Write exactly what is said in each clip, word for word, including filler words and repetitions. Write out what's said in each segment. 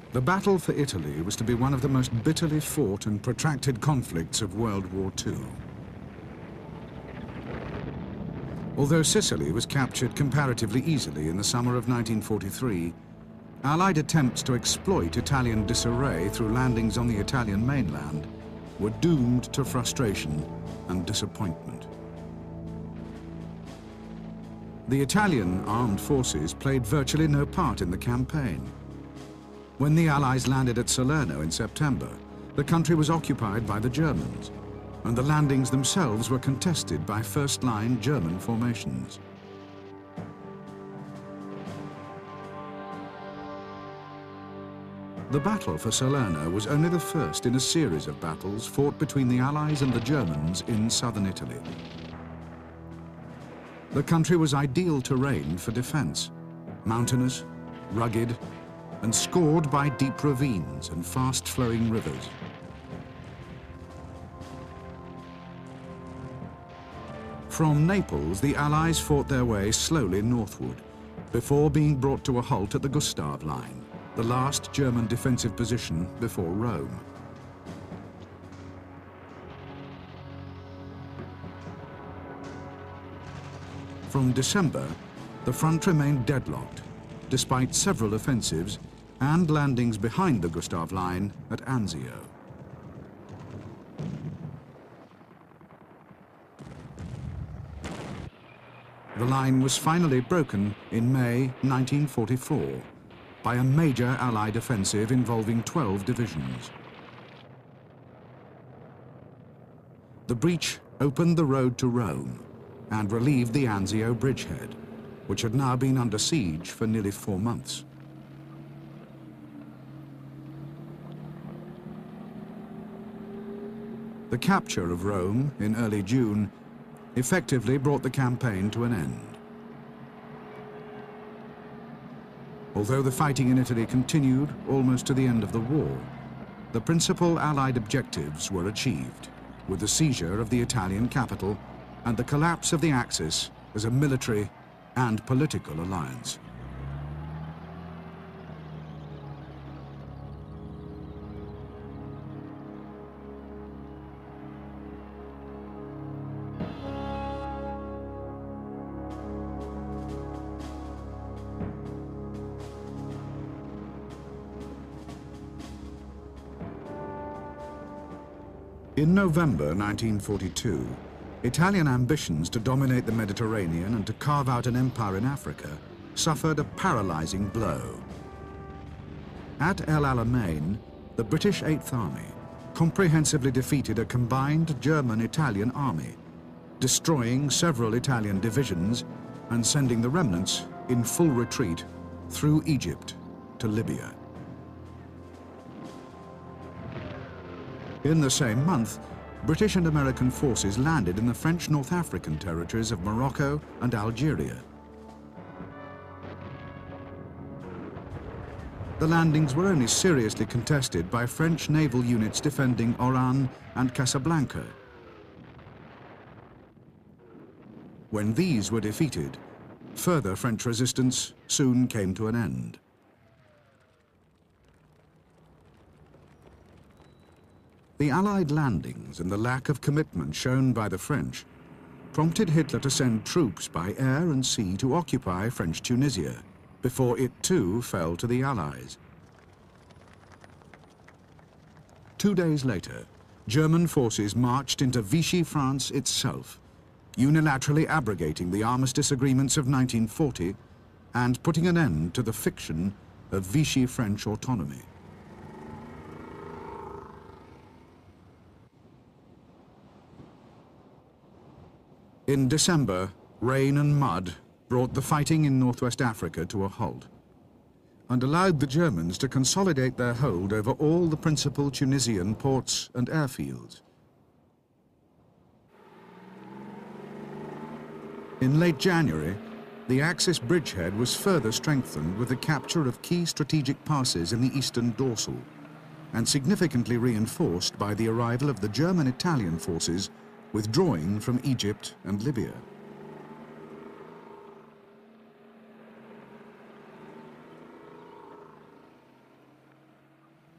The battle for Italy was to be one of the most bitterly fought and protracted conflicts of World War Two. Although Sicily was captured comparatively easily in the summer of nineteen forty-three, Allied attempts to exploit Italian disarray through landings on the Italian mainland were doomed to frustration and disappointment. The Italian armed forces played virtually no part in the campaign. When the Allies landed at Salerno in September, the country was occupied by the Germans, and the landings themselves were contested by first-line German formations. The battle for Salerno was only the first in a series of battles fought between the Allies and the Germans in southern Italy. The country was ideal terrain for defense, mountainous, rugged, and scored by deep ravines and fast-flowing rivers. From Naples, the Allies fought their way slowly northward, before being brought to a halt at the Gustav Line, the last German defensive position before Rome. From December, the front remained deadlocked, despite several offensives and landings behind the Gustav Line at Anzio. The line was finally broken in May nineteen forty-four by a major Allied offensive involving twelve divisions. The breach opened the road to Rome and relieved the Anzio bridgehead, which had now been under siege for nearly four months. The capture of Rome in early June effectively brought the campaign to an end. Although the fighting in Italy continued almost to the end of the war, the principal Allied objectives were achieved, with the seizure of the Italian capital and the collapse of the Axis as a military and political alliance. In November nineteen forty-two, Italian ambitions to dominate the Mediterranean and to carve out an empire in Africa suffered a paralyzing blow. At El Alamein, the British Eighth Army comprehensively defeated a combined German-Italian army, destroying several Italian divisions and sending the remnants in full retreat through Egypt to Libya. In the same month, British and American forces landed in the French North African territories of Morocco and Algeria. The landings were only seriously contested by French naval units defending Oran and Casablanca. When these were defeated, further French resistance soon came to an end. The Allied landings and the lack of commitment shown by the French prompted Hitler to send troops by air and sea to occupy French Tunisia, before it too fell to the Allies. Two days later, German forces marched into Vichy France itself, unilaterally abrogating the armistice agreements of nineteen forty and putting an end to the fiction of Vichy French autonomy. In December, rain and mud brought the fighting in northwest Africa to a halt and allowed the Germans to consolidate their hold over all the principal Tunisian ports and airfields. In late January, the Axis bridgehead was further strengthened with the capture of key strategic passes in the eastern dorsal and significantly reinforced by the arrival of the German-Italian forces withdrawing from Egypt and Libya.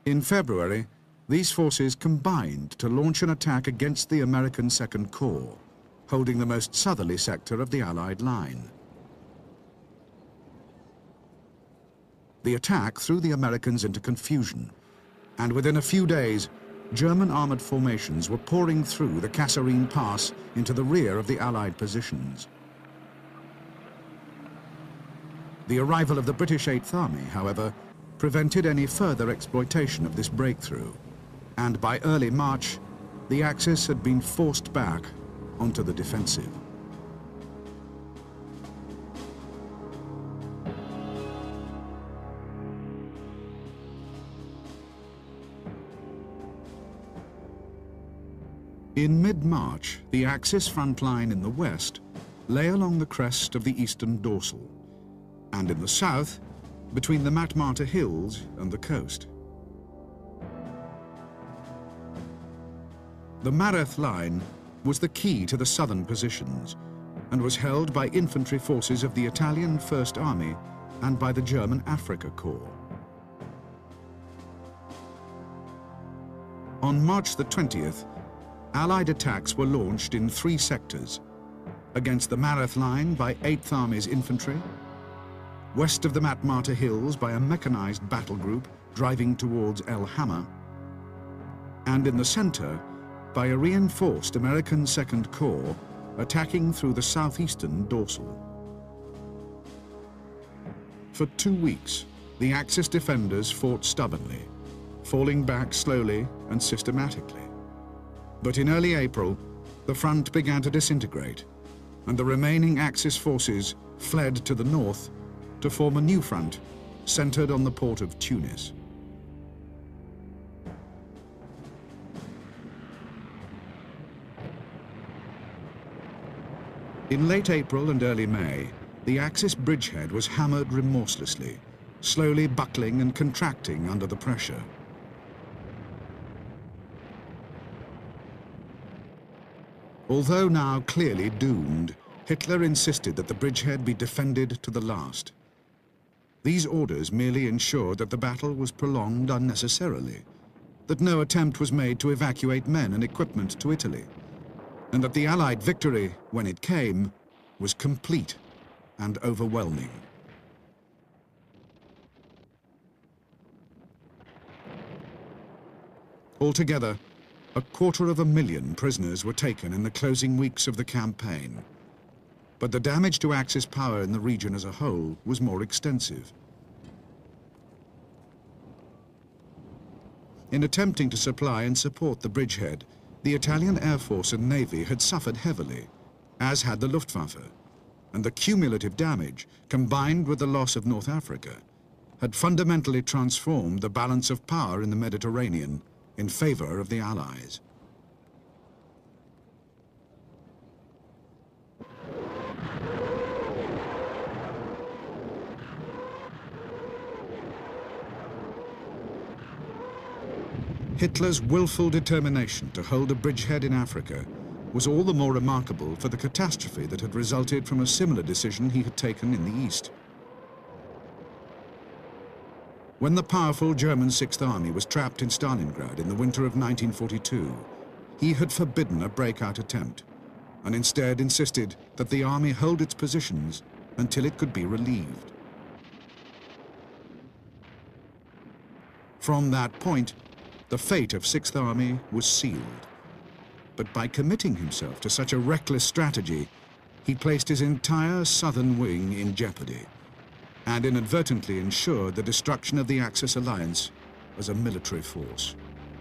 In February, these forces combined to launch an attack against the American Second Corps, holding the most southerly sector of the Allied line. The attack threw the Americans into confusion, and within a few days, German armored formations were pouring through the Kasserine Pass into the rear of the Allied positions. The arrival of the British Eighth Army, however, prevented any further exploitation of this breakthrough, and by early March, the Axis had been forced back onto the defensive. In mid-March, the Axis front line in the west lay along the crest of the eastern dorsal, and in the south, between the Montmartre Hills and the coast. The Mareth line was the key to the southern positions and was held by infantry forces of the Italian First Army and by the German Africa Corps. On March the twentieth, Allied attacks were launched in three sectors: against the Mareth line by Eighth Army's infantry, west of the Montmartre Hills by a mechanized battle group driving towards El Hamma, and in the center by a reinforced American Second Corps attacking through the southeastern dorsal. For two weeks, the Axis defenders fought stubbornly, falling back slowly and systematically. But in early April, the front began to disintegrate, and the remaining Axis forces fled to the north to form a new front centered on the port of Tunis. In late April and early May, the Axis bridgehead was hammered remorselessly, slowly buckling and contracting under the pressure. Although now clearly doomed, Hitler insisted that the bridgehead be defended to the last. These orders merely ensured that the battle was prolonged unnecessarily, that no attempt was made to evacuate men and equipment to Italy, and that the Allied victory, when it came, was complete and overwhelming. Altogether, a quarter of a million prisoners were taken in the closing weeks of the campaign. But the damage to Axis power in the region as a whole was more extensive. In attempting to supply and support the bridgehead, the Italian Air Force and Navy had suffered heavily, as had the Luftwaffe, and the cumulative damage, combined with the loss of North Africa, had fundamentally transformed the balance of power in the Mediterranean in favor of the Allies. Hitler's willful determination to hold a bridgehead in Africa was all the more remarkable for the catastrophe that had resulted from a similar decision he had taken in the East. When the powerful German Sixth Army was trapped in Stalingrad in the winter of nineteen forty-two, he had forbidden a breakout attempt, and instead insisted that the army hold its positions until it could be relieved. From that point, the fate of Sixth Army was sealed. But by committing himself to such a reckless strategy, he placed his entire southern wing in jeopardy, and inadvertently ensured the destruction of the Axis alliance as a military force.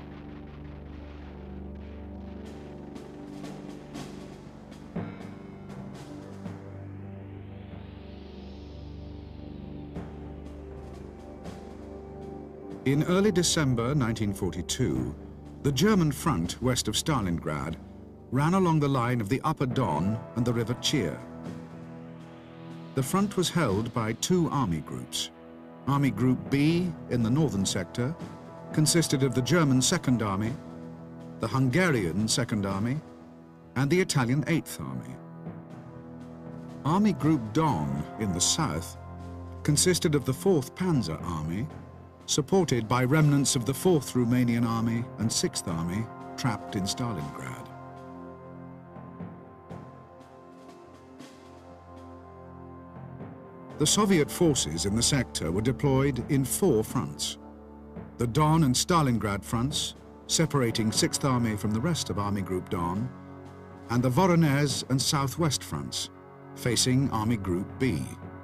In early December nineteen forty-two, the German front west of Stalingrad ran along the line of the Upper Don and the River Chir. The front was held by two army groups. Army Group B in the northern sector consisted of the German Second Army, the Hungarian Second Army, and the Italian Eighth Army. Army Group Don in the south consisted of the Fourth Panzer Army, supported by remnants of the fourth Romanian Army and sixth Army trapped in Stalingrad. The Soviet forces in the sector were deployed in four fronts. The Don and Stalingrad fronts, separating sixth Army from the rest of Army Group Don, and the Voronezh and Southwest fronts, facing Army Group B.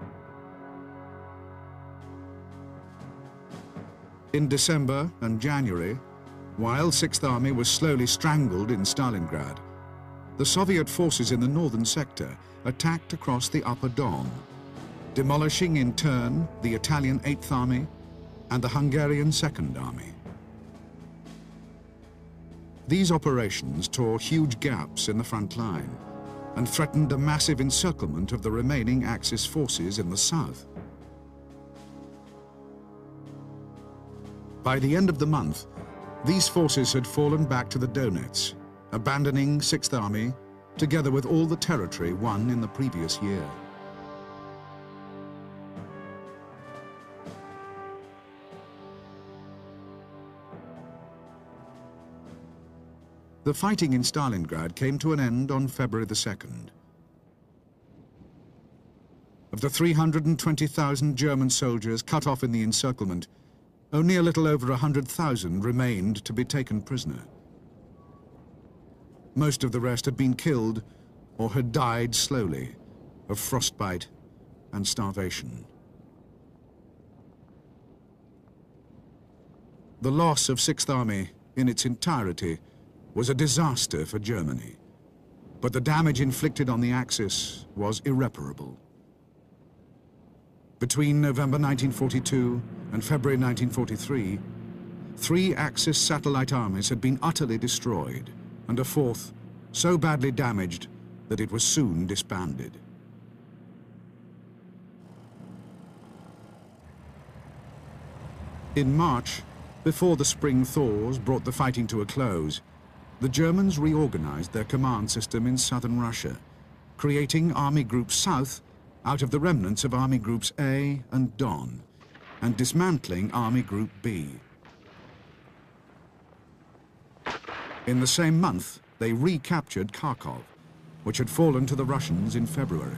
In December and January, while sixth Army was slowly strangled in Stalingrad, the Soviet forces in the northern sector attacked across the Upper Don, demolishing in turn the Italian eighth Army and the Hungarian second Army. These operations tore huge gaps in the front line and threatened a massive encirclement of the remaining Axis forces in the south. By the end of the month, these forces had fallen back to the Donets, abandoning sixth Army, together with all the territory won in the previous year. The fighting in Stalingrad came to an end on February the second. Of the three hundred twenty thousand German soldiers cut off in the encirclement, only a little over one hundred thousand remained to be taken prisoner. Most of the rest had been killed or had died slowly of frostbite and starvation. The loss of sixth Army in its entirety was a disaster for Germany, but the damage inflicted on the Axis was irreparable. Between November nineteen forty-two and February nineteen forty-three, three Axis satellite armies had been utterly destroyed, and a fourth so badly damaged that it was soon disbanded. In March, before the spring thaws brought the fighting to a close, the Germans reorganized their command system in southern Russia, creating Army Group South out of the remnants of Army Groups A and Don, and dismantling Army Group B. In the same month, they recaptured Kharkov, which had fallen to the Russians in February.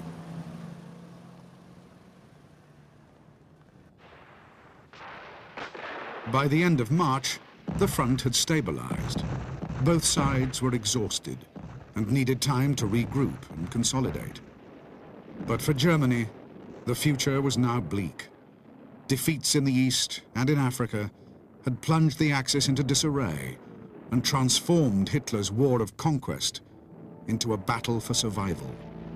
By the end of March, the front had stabilized. Both sides were exhausted and needed time to regroup and consolidate. But for Germany, the future was now bleak. Defeats in the East and in Africa had plunged the Axis into disarray and transformed Hitler's war of conquest into a battle for survival.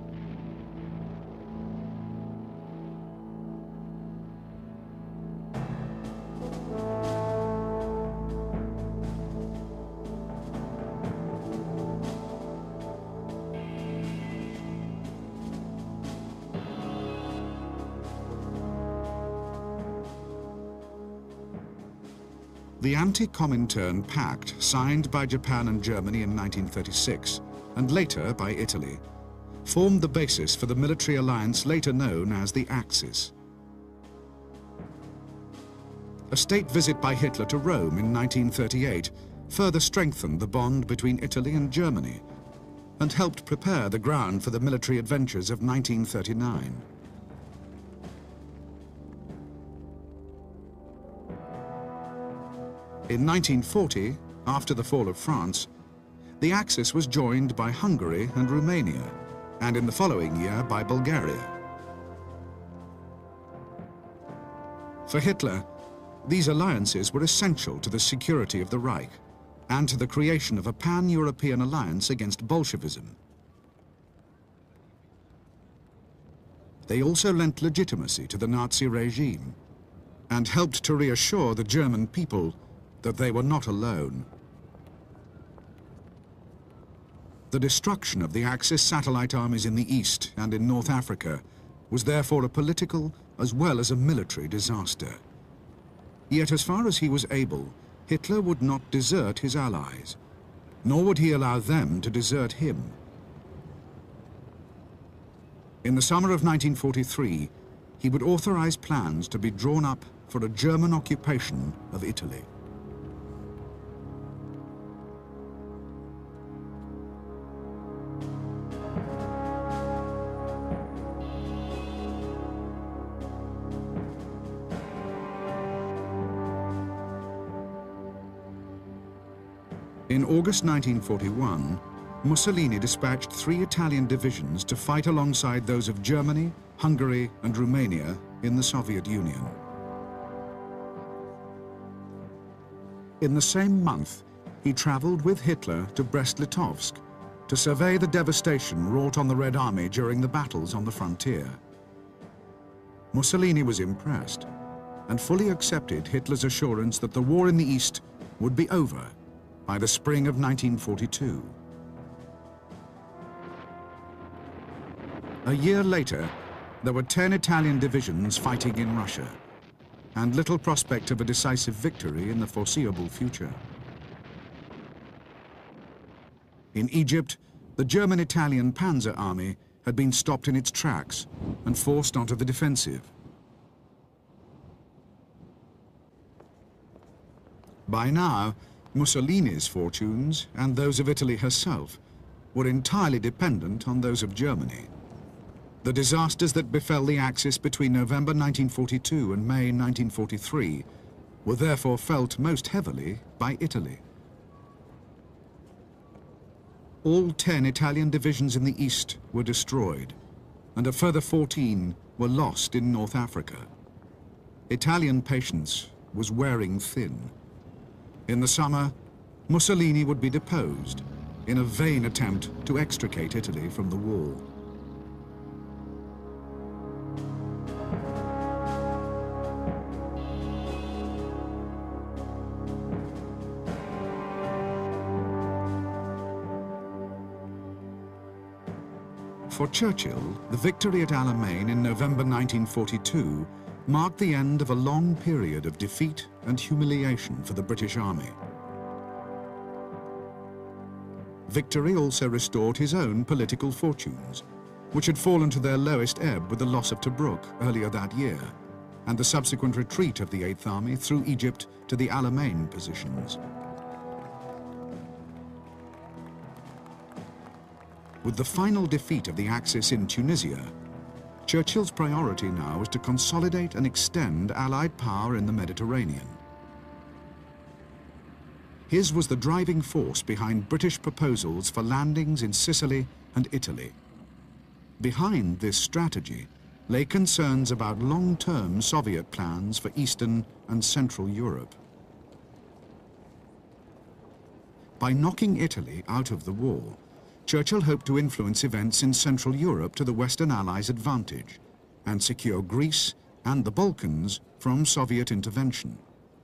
The Anti-Comintern Pact, signed by Japan and Germany in nineteen thirty-six, and later by Italy, formed the basis for the military alliance later known as the Axis. A state visit by Hitler to Rome in nineteen thirty-eight further strengthened the bond between Italy and Germany and helped prepare the ground for the military adventures of nineteen thirty-nine. In nineteen forty, after the fall of France, the Axis was joined by Hungary and Romania, and in the following year by Bulgaria. For Hitler, these alliances were essential to the security of the Reich and to the creation of a pan-European alliance against Bolshevism. They also lent legitimacy to the Nazi regime and helped to reassure the German people that they were not alone. The destruction of the Axis satellite armies in the East and in North Africa was therefore a political as well as a military disaster. Yet as far as he was able, Hitler would not desert his allies, nor would he allow them to desert him. In the summer of nineteen forty-three, he would authorize plans to be drawn up for a German occupation of Italy. In August nineteen forty-one, Mussolini dispatched three Italian divisions to fight alongside those of Germany, Hungary, and Romania in the Soviet Union. In the same month, he traveled with Hitler to Brest-Litovsk to survey the devastation wrought on the Red Army during the battles on the frontier. Mussolini was impressed and fully accepted Hitler's assurance that the war in the East would be over by the spring of nineteen forty-two. A year later, there were ten Italian divisions fighting in Russia, and little prospect of a decisive victory in the foreseeable future. In Egypt, the German-Italian Panzer Army had been stopped in its tracks and forced onto the defensive. By now, Mussolini's fortunes and those of Italy herself were entirely dependent on those of Germany. The disasters that befell the Axis between November nineteen forty-two and May nineteen forty-three were therefore felt most heavily by Italy. All ten Italian divisions in the east were destroyed, and a further fourteen were lost in North Africa. Italian patience was wearing thin. In the summer, Mussolini would be deposed in a vain attempt to extricate Italy from the war. For Churchill, the victory at Alamein in November nineteen forty-two marked the end of a long period of defeat and humiliation for the British Army. Victory also restored his own political fortunes, which had fallen to their lowest ebb with the loss of Tobruk earlier that year, and the subsequent retreat of the Eighth Army through Egypt to the Alamein positions. With the final defeat of the Axis in Tunisia, Churchill's priority now was to consolidate and extend Allied power in the Mediterranean. His was the driving force behind British proposals for landings in Sicily and Italy. Behind this strategy lay concerns about long-term Soviet plans for Eastern and Central Europe. By knocking Italy out of the war, Churchill hoped to influence events in Central Europe to the Western Allies' advantage and secure Greece and the Balkans from Soviet intervention.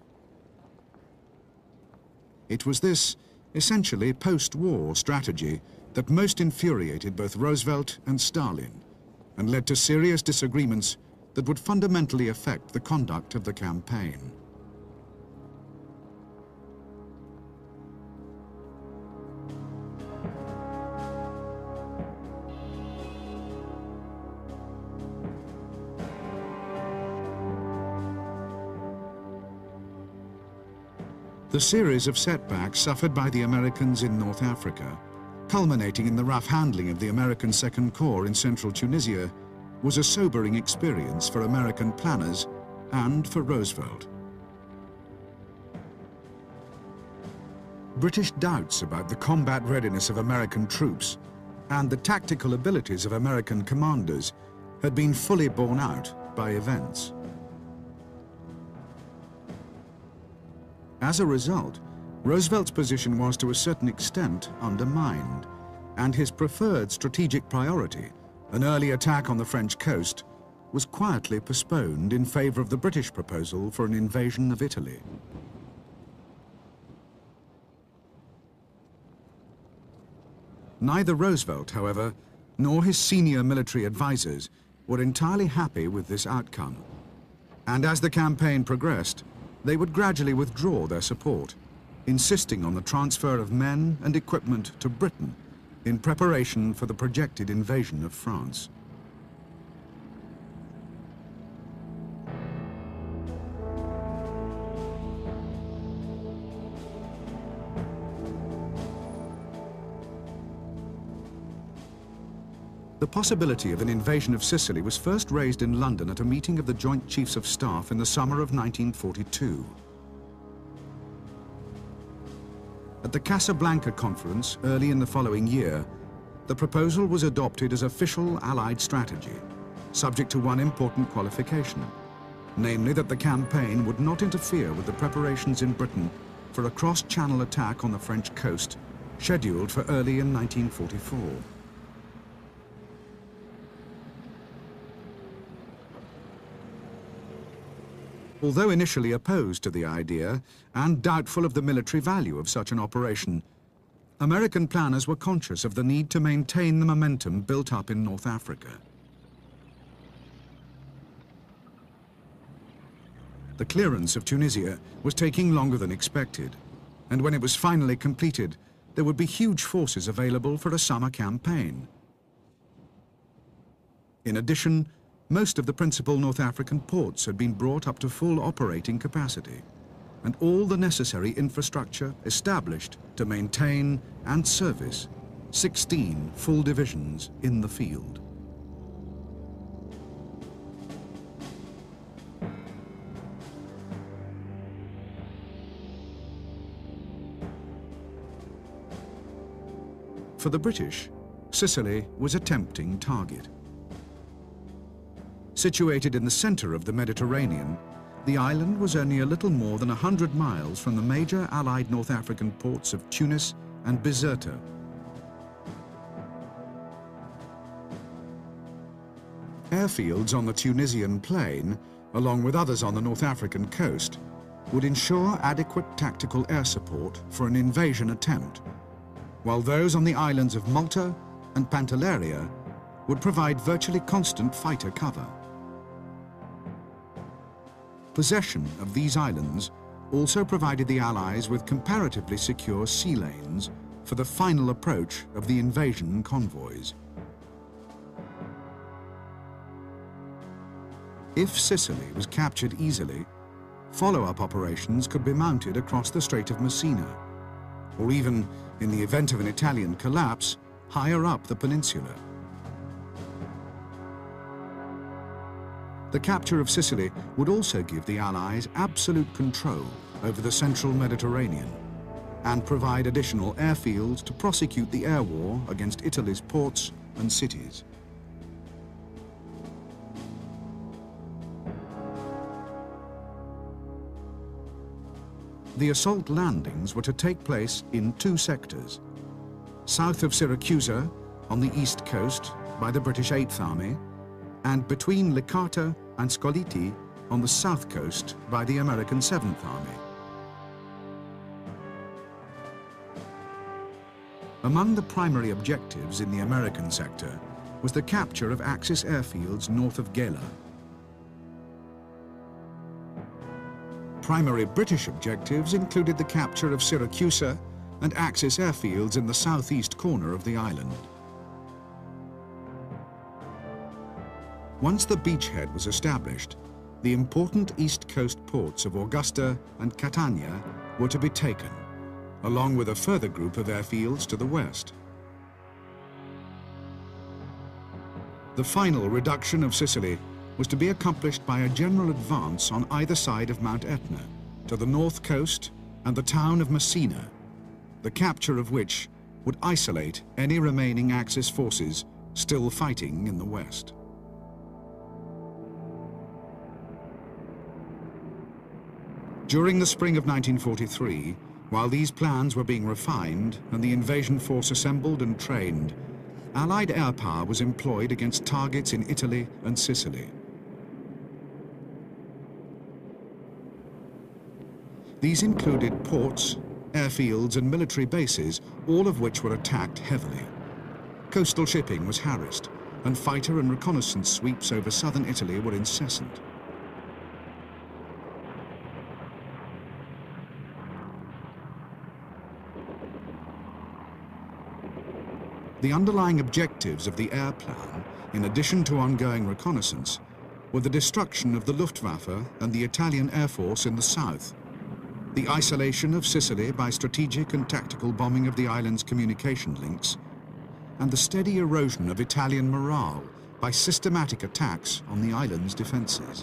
It was this essentially post-war strategy that most infuriated both Roosevelt and Stalin and led to serious disagreements that would fundamentally affect the conduct of the campaign. The series of setbacks suffered by the Americans in North Africa, culminating in the rough handling of the American Second Corps in central Tunisia, was a sobering experience for American planners and for Roosevelt. British doubts about the combat readiness of American troops and the tactical abilities of American commanders had been fully borne out by events. As a result, Roosevelt's position was to a certain extent undermined, and his preferred strategic priority, an early attack on the French coast, was quietly postponed in favor of the British proposal for an invasion of Italy. Neither Roosevelt, however, nor his senior military advisors were entirely happy with this outcome, and as the campaign progressed, they would gradually withdraw their support, insisting on the transfer of men and equipment to Britain in preparation for the projected invasion of France. The possibility of an invasion of Sicily was first raised in London at a meeting of the Joint Chiefs of Staff in the summer of nineteen forty-two. At the Casablanca Conference early in the following year, the proposal was adopted as official Allied strategy, subject to one important qualification, namely that the campaign would not interfere with the preparations in Britain for a cross-channel attack on the French coast, scheduled for early in nineteen forty-four. Although initially opposed to the idea and doubtful of the military value of such an operation, American planners were conscious of the need to maintain the momentum built up in North Africa. The clearance of Tunisia was taking longer than expected, and when it was finally completed, there would be huge forces available for a summer campaign. In addition, most of the principal North African ports had been brought up to full operating capacity, and all the necessary infrastructure established to maintain and service sixteen full divisions in the field. For the British, Sicily was a tempting target. Situated in the center of the Mediterranean, the island was only a little more than a hundred miles from the major Allied North African ports of Tunis and Bizerta. Airfields on the Tunisian plain, along with others on the North African coast, would ensure adequate tactical air support for an invasion attempt, while those on the islands of Malta and Pantelleria would provide virtually constant fighter cover. Possession of these islands also provided the Allies with comparatively secure sea lanes for the final approach of the invasion convoys. If Sicily was captured easily, follow-up operations could be mounted across the Strait of Messina, or even, in the event of an Italian collapse, higher up the peninsula. The capture of Sicily would also give the Allies absolute control over the central Mediterranean and provide additional airfields to prosecute the air war against Italy's ports and cities. The assault landings were to take place in two sectors: south of Syracuse on the east coast by the British Eighth Army, and between Licata and Scoliti on the south coast by the American Seventh Army. Among the primary objectives in the American sector was the capture of Axis airfields north of Gela. Primary British objectives included the capture of Syracuse and Axis airfields in the southeast corner of the island. Once the beachhead was established, the important east coast ports of Augusta and Catania were to be taken, along with a further group of airfields to the west. The final reduction of Sicily was to be accomplished by a general advance on either side of Mount Etna, to the north coast and the town of Messina, the capture of which would isolate any remaining Axis forces still fighting in the west. During the spring of nineteen forty-three, while these plans were being refined and the invasion force assembled and trained, Allied air power was employed against targets in Italy and Sicily. These included ports, airfields and military bases, all of which were attacked heavily. Coastal shipping was harassed, and fighter and reconnaissance sweeps over southern Italy were incessant. The underlying objectives of the air plan, in addition to ongoing reconnaissance, were the destruction of the Luftwaffe and the Italian Air Force in the south, the isolation of Sicily by strategic and tactical bombing of the island's communication links, and the steady erosion of Italian morale by systematic attacks on the island's defences.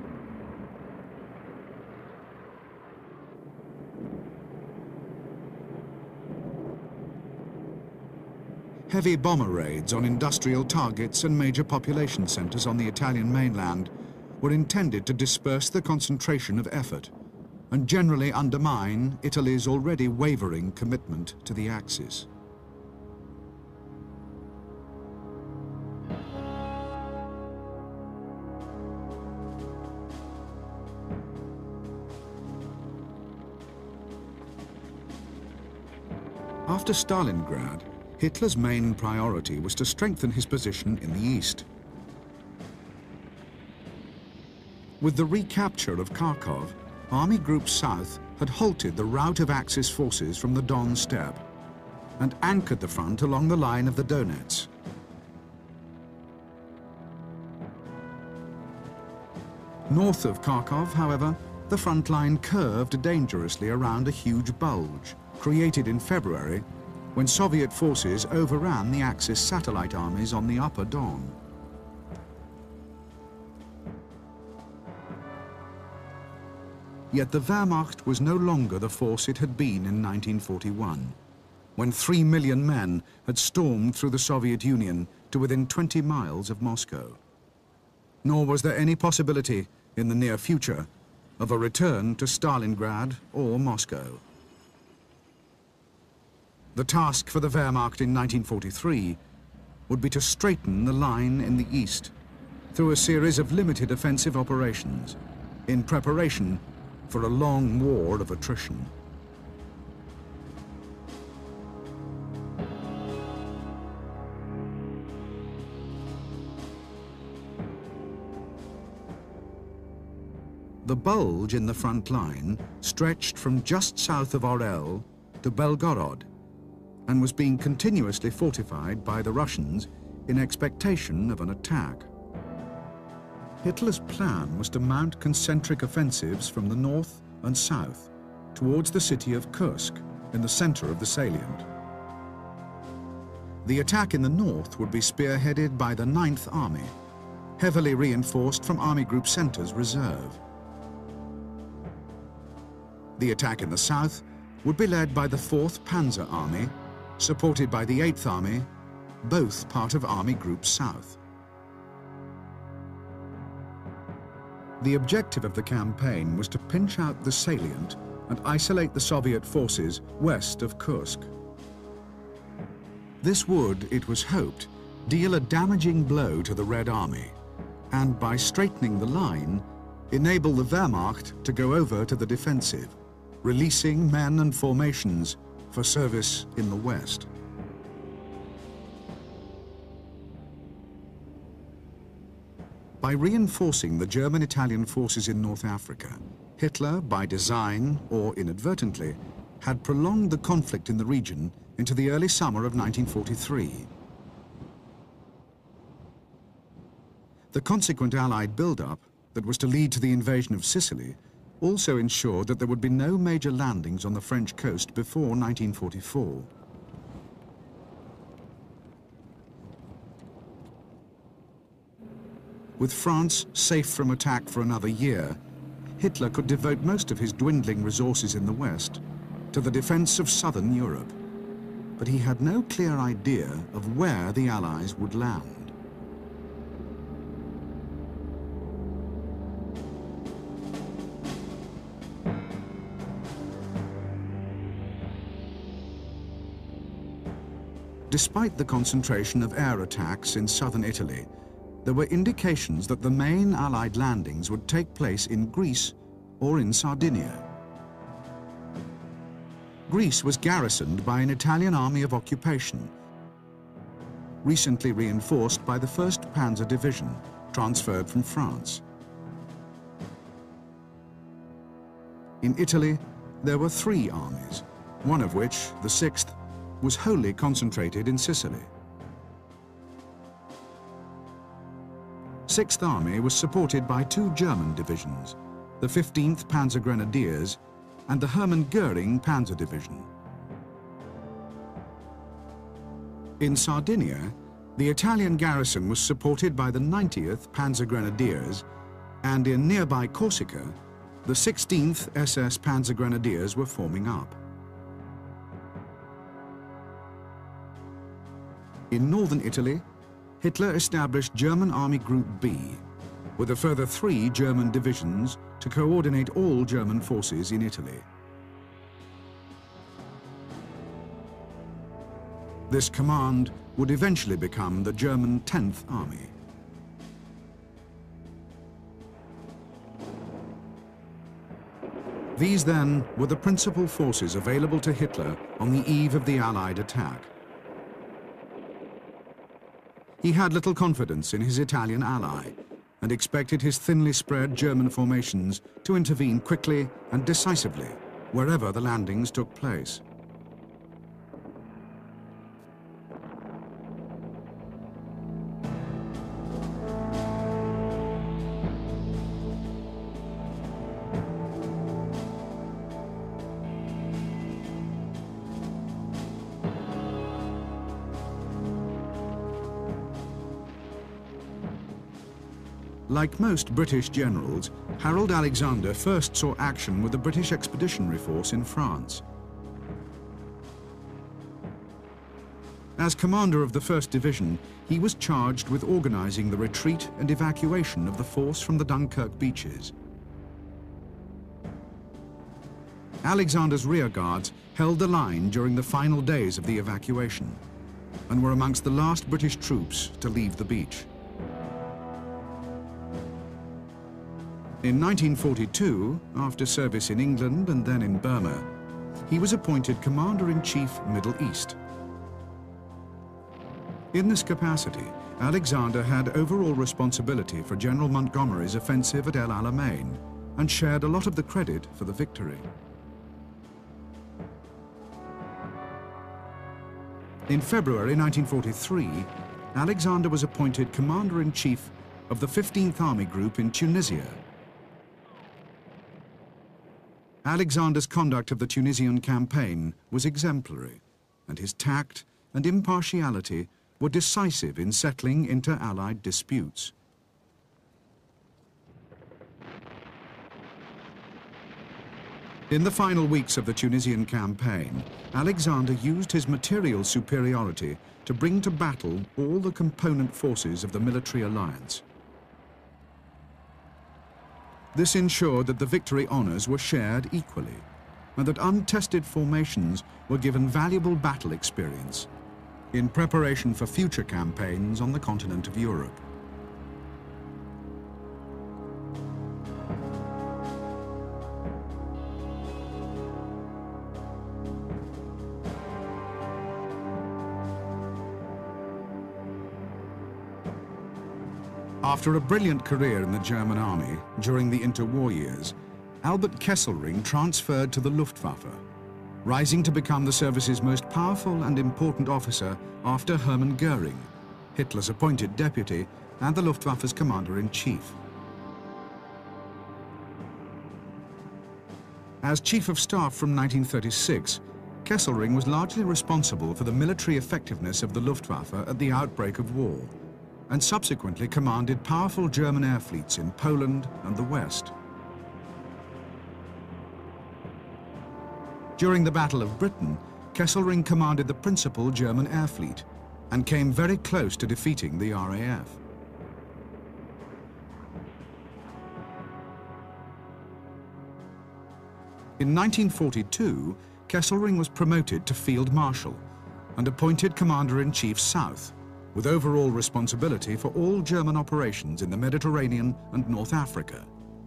Heavy bomber raids on industrial targets and major population centres on the Italian mainland were intended to disperse the concentration of effort and generally undermine Italy's already wavering commitment to the Axis. After Stalingrad, Hitler's main priority was to strengthen his position in the east. With the recapture of Kharkov, Army Group South had halted the rout of Axis forces from the Don steppe and anchored the front along the line of the Donets. North of Kharkov, however, the front line curved dangerously around a huge bulge, created in February when Soviet forces overran the Axis satellite armies on the upper Don. Yet the Wehrmacht was no longer the force it had been in nineteen forty-one, when three million men had stormed through the Soviet Union to within twenty miles of Moscow. Nor was there any possibility in the near future of a return to Stalingrad or Moscow. The task for the Wehrmacht in nineteen forty-three would be to straighten the line in the east through a series of limited offensive operations in preparation for a long war of attrition. The bulge in the front line stretched from just south of Orel to Belgorod and was being continuously fortified by the Russians in expectation of an attack. Hitler's plan was to mount concentric offensives from the north and south towards the city of Kursk in the center of the salient. The attack in the north would be spearheaded by the ninth Army, heavily reinforced from Army Group Center's reserve. The attack in the south would be led by the fourth Panzer Army, supported by the eighth Army, both part of Army Group South. The objective of the campaign was to pinch out the salient and isolate the Soviet forces west of Kursk. This would, it was hoped, deal a damaging blow to the Red Army, and by straightening the line, enable the Wehrmacht to go over to the defensive, releasing men and formations for service in the west. By reinforcing the German-Italian forces in North Africa, Hitler, by design or inadvertently, had prolonged the conflict in the region into the early summer of nineteen forty-three. The consequent Allied build-up that was to lead to the invasion of Sicily also ensured that there would be no major landings on the French coast before nineteen forty-four. With France safe from attack for another year, Hitler could devote most of his dwindling resources in the West to the defense of southern Europe. But he had no clear idea of where the Allies would land. Despite the concentration of air attacks in southern Italy, there were indications that the main Allied landings would take place in Greece or in Sardinia. Greece was garrisoned by an Italian army of occupation, recently reinforced by the first Panzer Division, transferred from France. In Italy, there were three armies, one of which, the sixth, was wholly concentrated in Sicily. sixth Army was supported by two German divisions, the fifteenth Panzer Grenadiers and the Hermann Göring Panzer Division. In Sardinia, the Italian garrison was supported by the ninetieth Panzer Grenadiers, and in nearby Corsica, the sixteenth S S Panzer Grenadiers were forming up. In northern Italy, Hitler established German Army Group B, with a further three German divisions to coordinate all German forces in Italy. This command would eventually become the German tenth Army. These then were the principal forces available to Hitler on the eve of the Allied attack. He had little confidence in his Italian ally and expected his thinly spread German formations to intervene quickly and decisively wherever the landings took place. Like most British generals, Harold Alexander first saw action with the British Expeditionary Force in France. As commander of the first Division, he was charged with organizing the retreat and evacuation of the force from the Dunkirk beaches. Alexander's rearguards held the line during the final days of the evacuation and were amongst the last British troops to leave the beach. In nineteen forty-two, after service in England and then in Burma, he was appointed Commander-in-Chief, Middle East. In this capacity, Alexander had overall responsibility for General Montgomery's offensive at El Alamein and shared a lot of the credit for the victory. In February nineteen forty-three, Alexander was appointed Commander-in-Chief of the fifteenth Army Group in Tunisia. Alexander's conduct of the Tunisian campaign was exemplary, and his tact and impartiality were decisive in settling inter-Allied disputes. In the final weeks of the Tunisian campaign, Alexander used his material superiority to bring to battle all the component forces of the military alliance. This ensured that the victory honors were shared equally, and that untested formations were given valuable battle experience in preparation for future campaigns on the continent of Europe. After a brilliant career in the German army during the interwar years, Albert Kesselring transferred to the Luftwaffe, rising to become the service's most powerful and important officer after Hermann Göring, Hitler's appointed deputy and the Luftwaffe's commander-in-chief. As Chief of Staff from nineteen thirty-six, Kesselring was largely responsible for the military effectiveness of the Luftwaffe at the outbreak of war, and subsequently commanded powerful German air fleets in Poland and the West. During the Battle of Britain, Kesselring commanded the principal German air fleet and came very close to defeating the R A F. In nineteen forty-two, Kesselring was promoted to Field Marshal and appointed Commander-in-Chief South, with overall responsibility for all German operations in the Mediterranean and North Africa.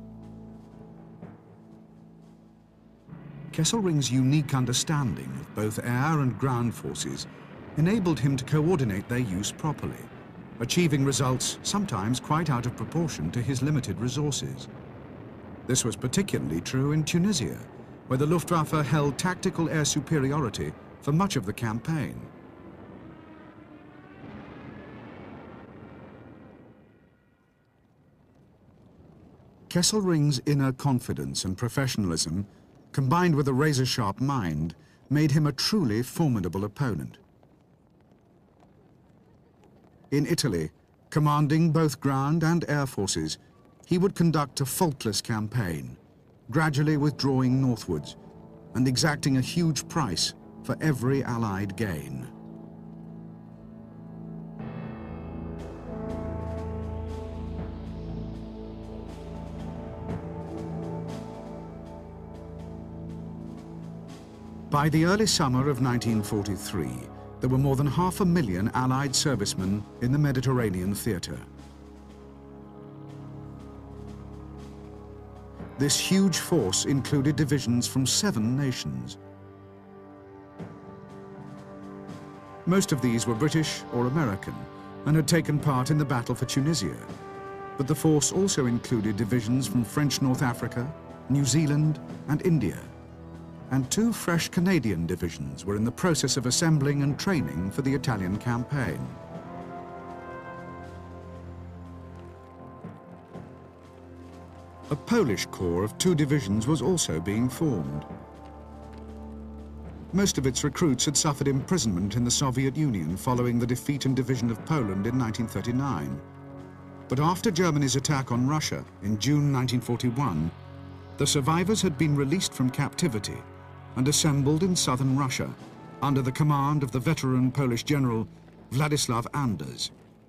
Kesselring's unique understanding of both air and ground forces enabled him to coordinate their use properly, achieving results sometimes quite out of proportion to his limited resources. This was particularly true in Tunisia, where the Luftwaffe held tactical air superiority for much of the campaign. Kesselring's inner confidence and professionalism, combined with a razor-sharp mind, made him a truly formidable opponent. In Italy, commanding both ground and air forces, he would conduct a faultless campaign, gradually withdrawing northwards and exacting a huge price for every Allied gain. By the early summer of nineteen forty-three, there were more than half a million Allied servicemen in the Mediterranean theatre. This huge force included divisions from seven nations. Most of these were British or American and had taken part in the battle for Tunisia, but the force also included divisions from French North Africa, New Zealand and India. And two fresh Canadian divisions were in the process of assembling and training for the Italian campaign. A Polish corps of two divisions was also being formed. Most of its recruits had suffered imprisonment in the Soviet Union following the defeat and division of Poland in nineteen thirty-nine. But after Germany's attack on Russia in June nineteen forty-one, the survivors had been released from captivity and assembled in southern Russia under the command of the veteran Polish general Władysław Anders.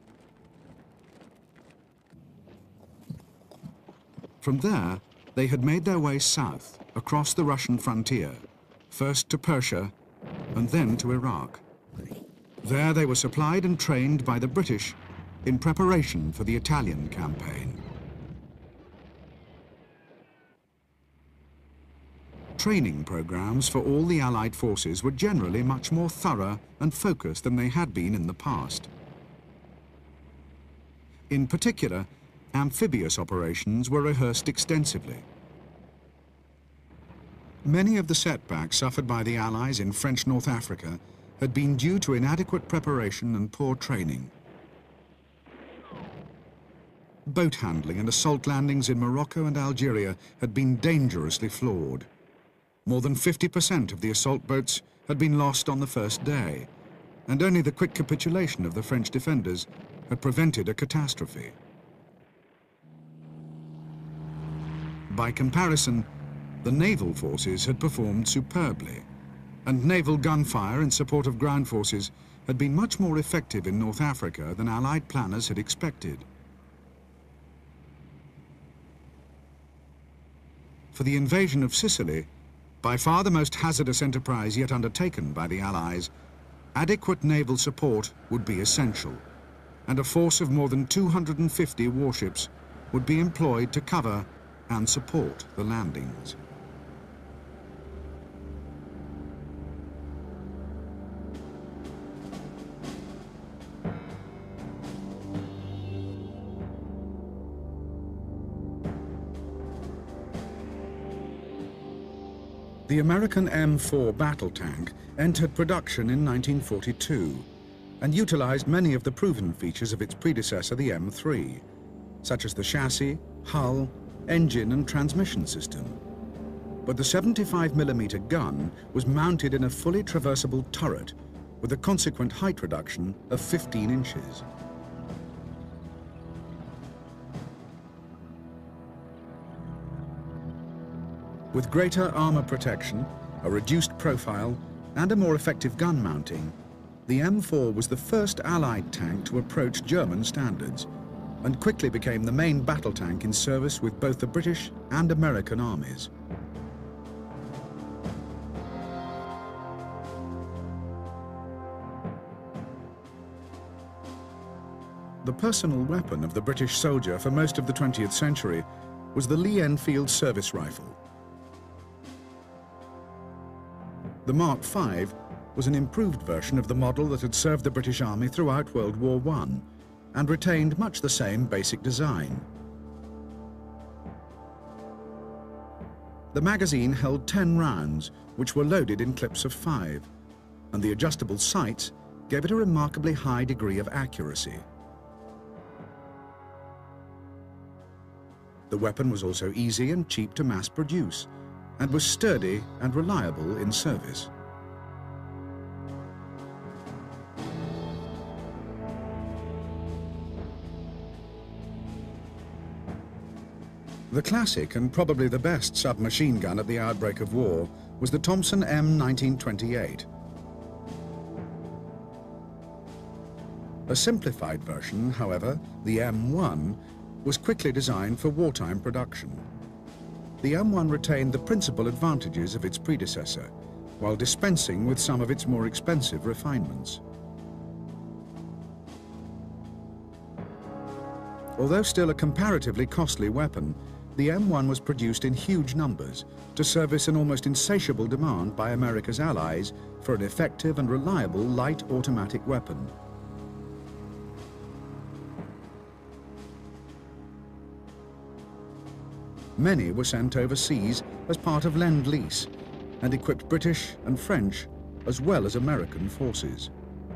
From there, they had made their way south across the Russian frontier, first to Persia and then to Iraq. There they were supplied and trained by the British in preparation for the Italian campaign. Training programs for all the Allied forces were generally much more thorough and focused than they had been in the past. In particular, amphibious operations were rehearsed extensively. Many of the setbacks suffered by the Allies in French North Africa had been due to inadequate preparation and poor training. Boat handling and assault landings in Morocco and Algeria had been dangerously flawed. More than fifty percent of the assault boats had been lost on the first day, and only the quick capitulation of the French defenders had prevented a catastrophe. By comparison, the naval forces had performed superbly, and naval gunfire in support of ground forces had been much more effective in North Africa than Allied planners had expected. For the invasion of Sicily, by far the most hazardous enterprise yet undertaken by the Allies, adequate naval support would be essential, and a force of more than two hundred fifty warships would be employed to cover and support the landings. The American M four battle tank entered production in nineteen forty-two and utilized many of the proven features of its predecessor, the M three, such as the chassis, hull, engine and transmission system. But the seventy-five millimeter gun was mounted in a fully traversable turret with a consequent height reduction of fifteen inches. With greater armor protection, a reduced profile, and a more effective gun mounting, the M four was the first Allied tank to approach German standards, and quickly became the main battle tank in service with both the British and American armies. The personal weapon of the British soldier for most of the twentieth century was the Lee Enfield service rifle. The Mark five was an improved version of the model that had served the British Army throughout World War One and retained much the same basic design. The magazine held ten rounds, which were loaded in clips of five, and the adjustable sights gave it a remarkably high degree of accuracy. The weapon was also easy and cheap to mass produce, and was sturdy and reliable in service. The classic and probably the best submachine gun at the outbreak of war was the Thompson M nineteen twenty-eight. A simplified version, however, the M one, was quickly designed for wartime production. The M one retained the principal advantages of its predecessor, while dispensing with some of its more expensive refinements. Although still a comparatively costly weapon, the M one was produced in huge numbers to service an almost insatiable demand by America's allies for an effective and reliable light automatic weapon. Many were sent overseas as part of Lend-Lease and equipped British and French as well as American forces.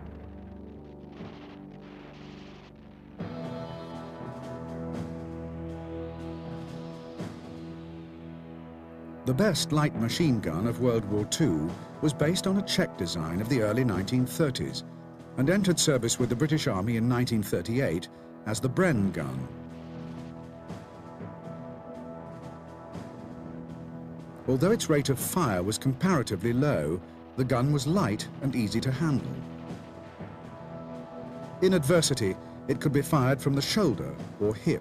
The best light machine gun of World War Two was based on a Czech design of the early nineteen thirties and entered service with the British Army in nineteen thirty-eight as the Bren gun. Although its rate of fire was comparatively low, the gun was light and easy to handle. In adversity, it could be fired from the shoulder or hip.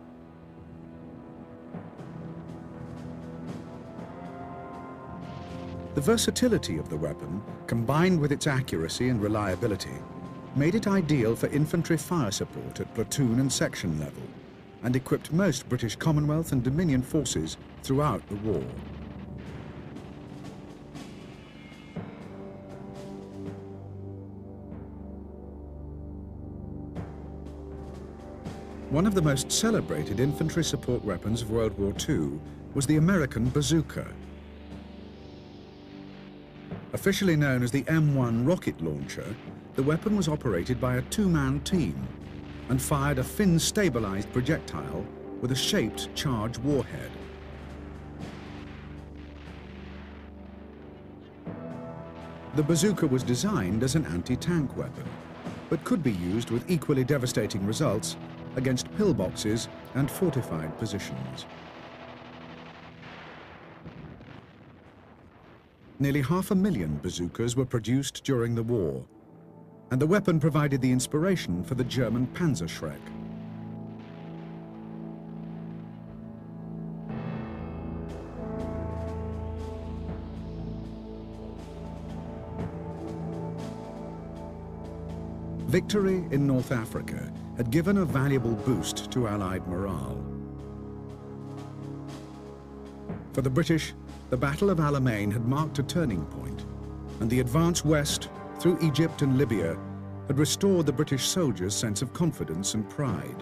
The versatility of the weapon, combined with its accuracy and reliability, made it ideal for infantry fire support at platoon and section level, and equipped most British Commonwealth and Dominion forces throughout the war. One of the most celebrated infantry support weapons of World War Two was the American bazooka. Officially known as the M one rocket launcher, the weapon was operated by a two-man team and fired a fin-stabilized projectile with a shaped charge warhead. The bazooka was designed as an anti-tank weapon, but could be used with equally devastating results against pillboxes and fortified positions. Nearly half a million bazookas were produced during the war, and the weapon provided the inspiration for the German Panzerschreck. Victory in North Africa had given a valuable boost to Allied morale. For the British, the Battle of Alamein had marked a turning point, and the advance west through Egypt and Libya had restored the British soldiers' sense of confidence and pride.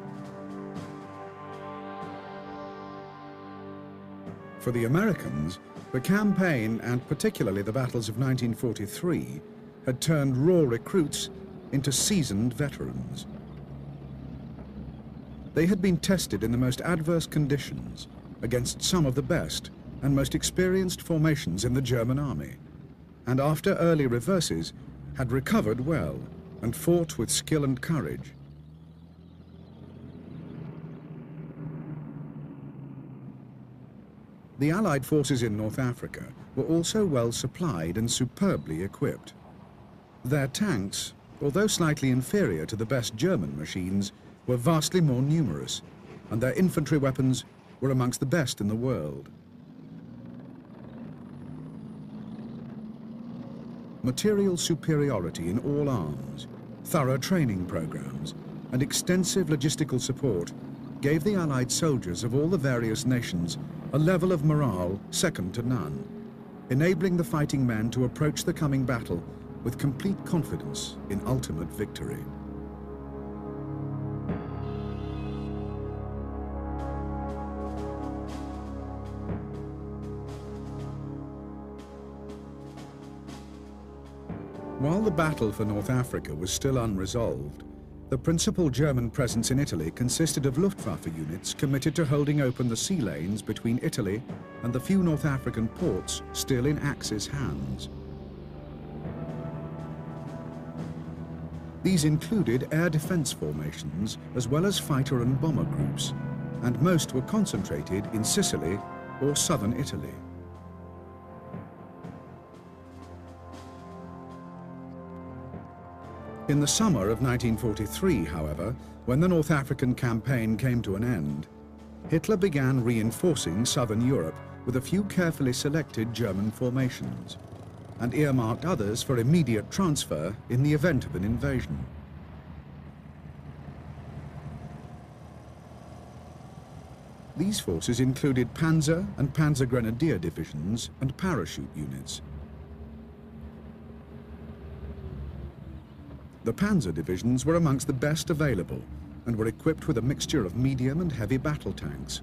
For the Americans, the campaign, and particularly the battles of nineteen forty-three, had turned raw recruits into seasoned veterans. They had been tested in the most adverse conditions against some of the best and most experienced formations in the German army, and after early reverses had recovered well and fought with skill and courage. The Allied forces in North Africa were also well supplied and superbly equipped. Their tanks, although slightly inferior to the best German machines, were vastly more numerous, and their infantry weapons were amongst the best in the world. Material superiority in all arms, thorough training programs, and extensive logistical support gave the Allied soldiers of all the various nations a level of morale second to none, enabling the fighting men to approach the coming battle with complete confidence in ultimate victory. While the battle for North Africa was still unresolved, the principal German presence in Italy consisted of Luftwaffe units committed to holding open the sea lanes between Italy and the few North African ports still in Axis hands. These included air defense formations as well as fighter and bomber groups, and most were concentrated in Sicily or southern Italy. In the summer of nineteen forty-three, however, when the North African campaign came to an end, Hitler began reinforcing southern Europe with a few carefully selected German formations, and earmarked others for immediate transfer in the event of an invasion. These forces included Panzer and Panzer Grenadier divisions and parachute units. The Panzer divisions were amongst the best available and were equipped with a mixture of medium and heavy battle tanks.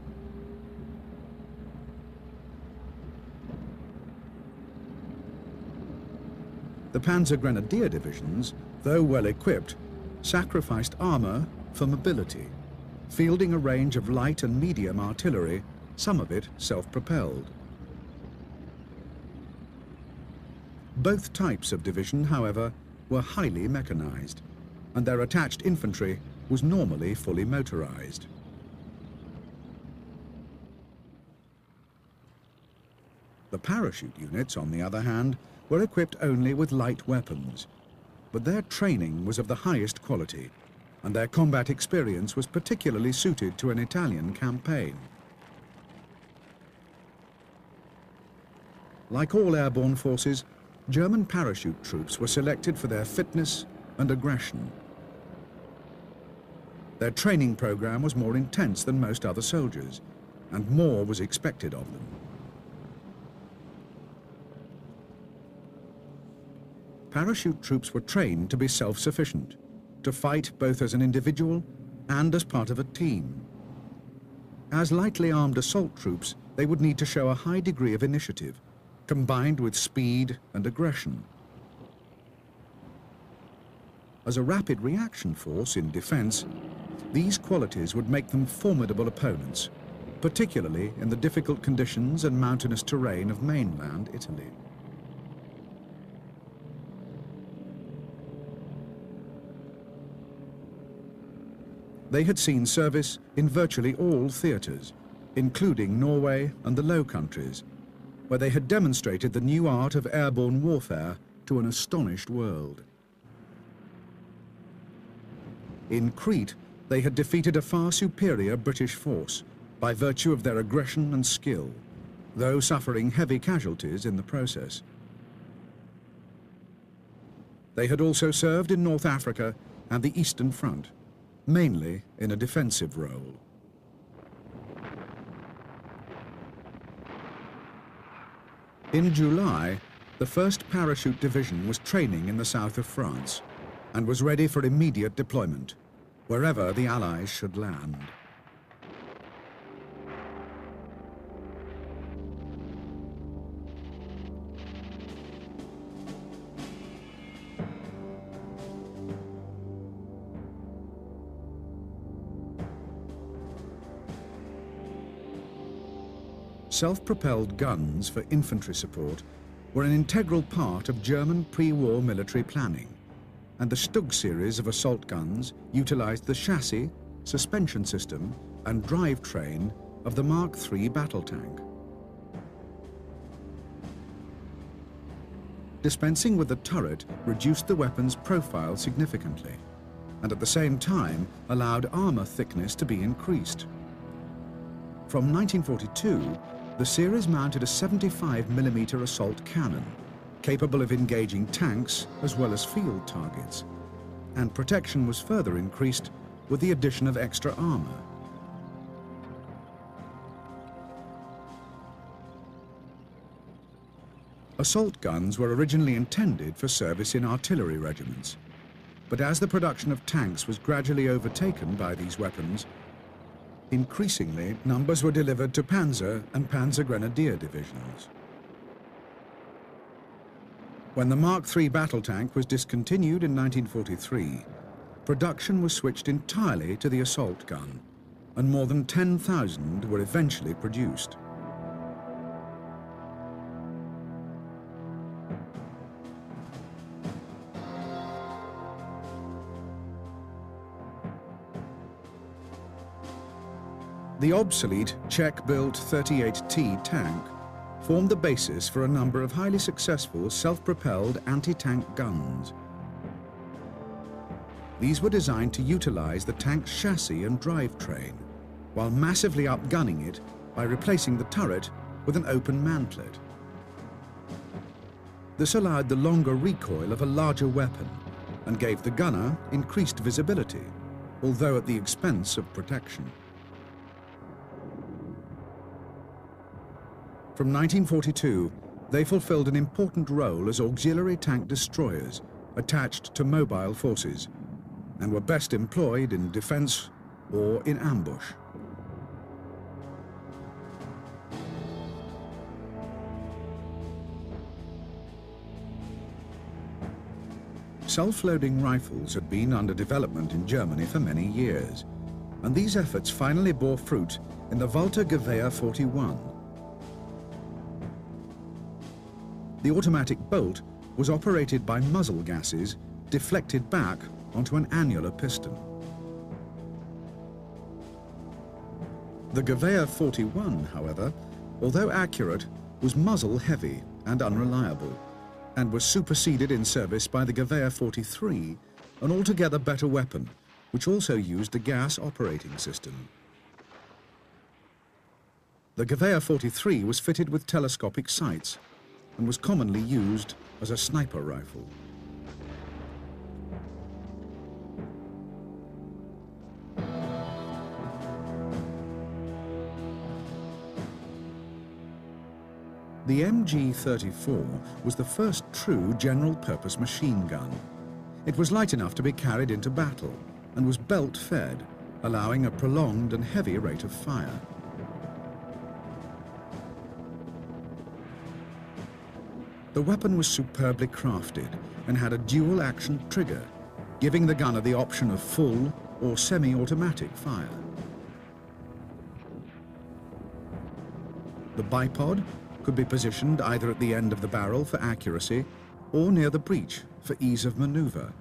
The Panzer Grenadier divisions, though well equipped, sacrificed armor for mobility, fielding a range of light and medium artillery, some of it self-propelled. Both types of division, however, were highly mechanized, and their attached infantry was normally fully motorized. The parachute units, on the other hand, were equipped only with light weapons, but their training was of the highest quality, and their combat experience was particularly suited to an Italian campaign. Like all airborne forces, German parachute troops were selected for their fitness and aggression. Their training program was more intense than most other soldiers, and more was expected of them. Parachute troops were trained to be self-sufficient, to fight both as an individual and as part of a team. As lightly armed assault troops, they would need to show a high degree of initiative, combined with speed and aggression. As a rapid reaction force in defense, these qualities would make them formidable opponents, particularly in the difficult conditions and mountainous terrain of mainland Italy. They had seen service in virtually all theatres, including Norway and the Low Countries, where they had demonstrated the new art of airborne warfare to an astonished world. In Crete, they had defeated a far superior British force by virtue of their aggression and skill, though suffering heavy casualties in the process. They had also served in North Africa and the Eastern Front, mainly in a defensive role. In July, the first Parachute Division was training in the south of France and was ready for immediate deployment, wherever the Allies should land. Self-propelled guns for infantry support were an integral part of German pre-war military planning, and the Stug series of assault guns utilized the chassis, suspension system, and drivetrain of the Mark three battle tank. Dispensing with the turret reduced the weapon's profile significantly, and at the same time allowed armor thickness to be increased. From nineteen forty-two, the series mounted a seventy-five millimeter assault cannon, capable of engaging tanks as well as field targets, and protection was further increased with the addition of extra armor. Assault guns were originally intended for service in artillery regiments, but as the production of tanks was gradually overtaken by these weapons, increasingly numbers were delivered to Panzer and Panzer Grenadier divisions. When the Mark three battle tank was discontinued in nineteen forty-three, production was switched entirely to the assault gun, and more than ten thousand were eventually produced. The obsolete Czech-built thirty-eight T tank formed the basis for a number of highly successful self-propelled anti-tank guns. These were designed to utilize the tank's chassis and drivetrain, while massively outgunning it by replacing the turret with an open mantlet. This allowed the longer recoil of a larger weapon and gave the gunner increased visibility, although at the expense of protection. From nineteen forty-two, they fulfilled an important role as auxiliary tank destroyers attached to mobile forces and were best employed in defense or in ambush. Self-loading rifles had been under development in Germany for many years, and these efforts finally bore fruit in the W W I I forty-one. The automatic bolt was operated by muzzle gases deflected back onto an annular piston. The W W I I forty-one, however, although accurate, was muzzle-heavy and unreliable, and was superseded in service by the W W I I forty-three, an altogether better weapon, which also used a gas operating system. The W W I I forty-three was fitted with telescopic sights and was commonly used as a sniper rifle. The M G thirty-four was the first true general-purpose machine gun. It was light enough to be carried into battle and was belt-fed, allowing a prolonged and heavy rate of fire. The weapon was superbly crafted and had a dual-action trigger, giving the gunner the option of full or semi-automatic fire. The bipod could be positioned either at the end of the barrel for accuracy or near the breech for ease of maneuver.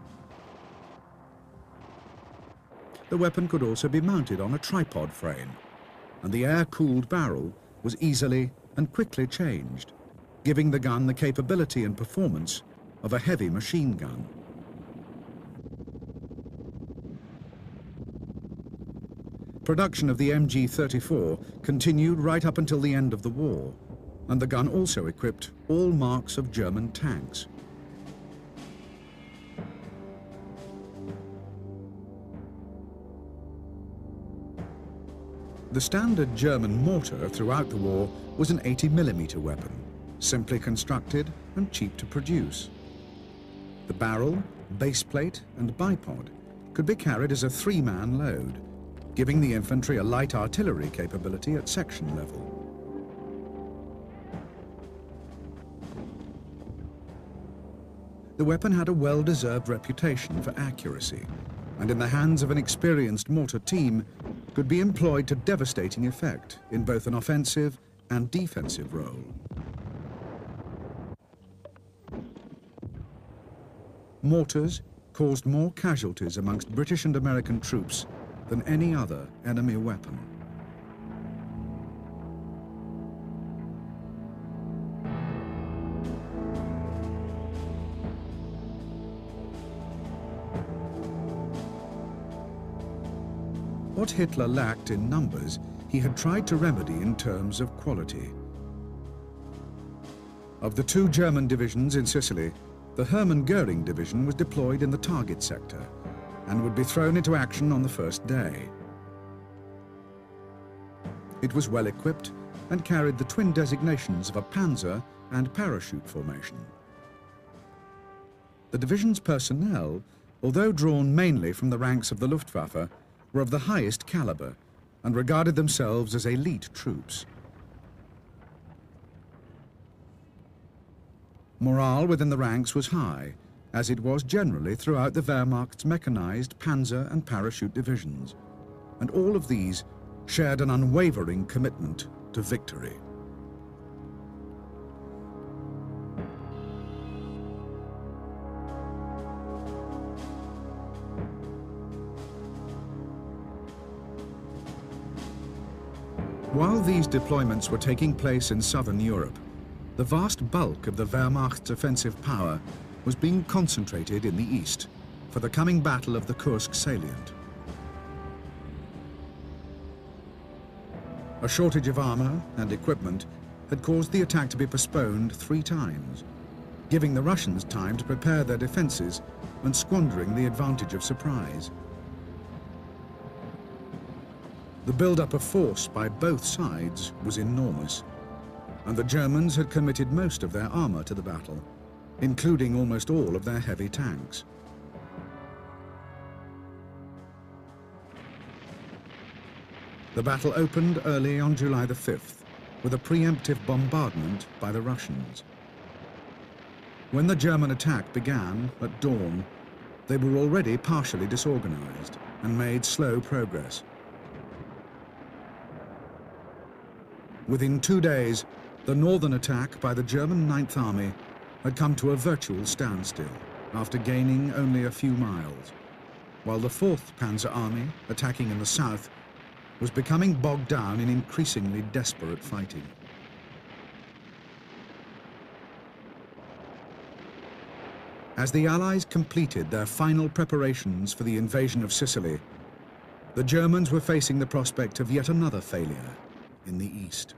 The weapon could also be mounted on a tripod frame, and the air-cooled barrel was easily and quickly changed, giving the gun the capability and performance of a heavy machine gun. Production of the M G thirty-four continued right up until the end of the war, and the gun also equipped all marks of German tanks. The standard German mortar throughout the war was an eighty millimeter weapon, simply constructed and cheap to produce. The barrel, base plate and bipod could be carried as a three-man load, giving the infantry a light artillery capability at section level. The weapon had a well-deserved reputation for accuracy, and in the hands of an experienced mortar team could be employed to devastating effect in both an offensive and defensive role. Mortars caused more casualties amongst British and American troops than any other enemy weapon. What Hitler lacked in numbers, he had tried to remedy in terms of quality. Of the two German divisions in Sicily, the Hermann Göring division was deployed in the target sector and would be thrown into action on the first day. It was well equipped and carried the twin designations of a panzer and parachute formation. The division's personnel, although drawn mainly from the ranks of the Luftwaffe, were of the highest caliber and regarded themselves as elite troops. Morale within the ranks was high, as it was generally throughout the Wehrmacht's mechanized panzer and parachute divisions, and all of these shared an unwavering commitment to victory. While these deployments were taking place in southern Europe, the vast bulk of the Wehrmacht's offensive power was being concentrated in the east for the coming battle of the Kursk salient. A shortage of armor and equipment had caused the attack to be postponed three times, giving the Russians time to prepare their defenses and squandering the advantage of surprise. The build-up of force by both sides was enormous, and the Germans had committed most of their armor to the battle, including almost all of their heavy tanks. The battle opened early on July the fifth with a preemptive bombardment by the Russians. When the German attack began at dawn, they were already partially disorganized and made slow progress. Within two days, the northern attack by the German Ninth Army had come to a virtual standstill after gaining only a few miles, while the Fourth Panzer Army, attacking in the south, was becoming bogged down in increasingly desperate fighting. As the Allies completed their final preparations for the invasion of Sicily, the Germans were facing the prospect of yet another failure in the east.